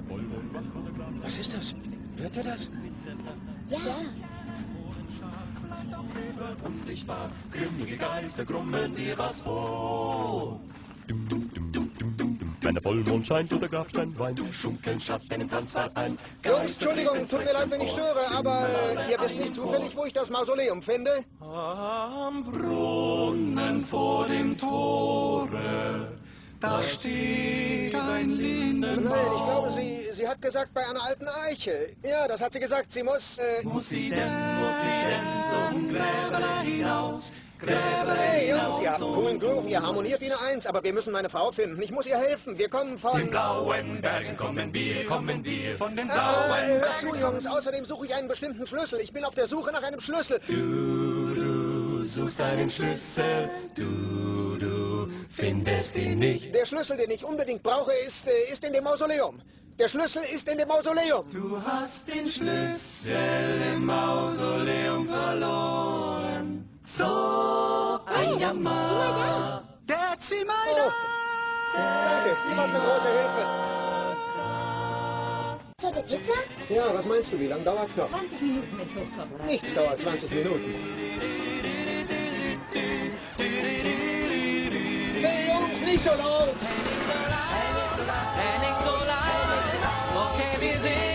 Was ist das? Hört ihr das? Ja. Unsichtbar, grimmige Geister grummeln dir was vor. Wenn der Vollmond scheint und der Grabstein weint, du schunkeln Schatten im Tanzverein. Jungs, Entschuldigung, tut mir leid, wenn ich störe, aber ihr wisst nicht zufällig, wo ich das Mausoleum finde? Am Brunnen vor dem Tore, da steht ein Lindenbaum. Nein, ich glaube, sie hat gesagt, bei einer alten Eiche. Ja, das hat sie gesagt, sie muss... Muss sie denn zum Gräberle hinaus? Hey, Jungs, ihr habt einen coolen Groove, ihr harmoniert wie eine Eins, aber wir müssen meine Frau finden. Ich muss ihr helfen. Wir kommen von... Den blauen Bergen kommen wir von den blauen hört zu, Jungs. Außerdem suche ich einen bestimmten Schlüssel. Ich bin auf der Suche nach einem Schlüssel. Du suchst einen Schlüssel, du findest ihn nicht. Der Schlüssel, den ich unbedingt brauche, ist in dem Mausoleum. Der Schlüssel ist in dem Mausoleum. Du hast den Schlüssel im Mausoleum verloren. So ein Jammer. Der Ziehmeister. Danke, Sie waren eine große Hilfe. Zur Pizza? Ja, was meinst du, wie lange dauert's noch? 20 Minuten, wenn's hochkommt. Nichts dauert 20 Minuten. Hey, Jungs, nicht so laut! Hey, nicht so laut. Okay, wir sehen.